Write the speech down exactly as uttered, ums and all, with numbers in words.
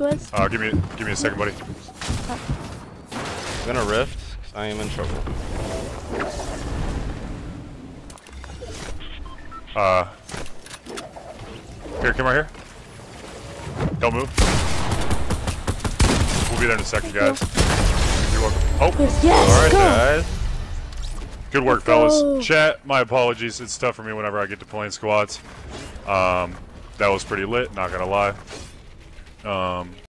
was. Uh, give me, give me a second, buddy. I'm gonna rift, cause I am in trouble. Uh, here, come right here. Don't move. We'll be there in a second, guys. You're welcome. Oh, Yes, yes, Alright, go. guys. good work, Let's go. fellas. Chat, my apologies. It's tough for me whenever I get to playing squads. Um, that was pretty lit, not gonna lie. Um,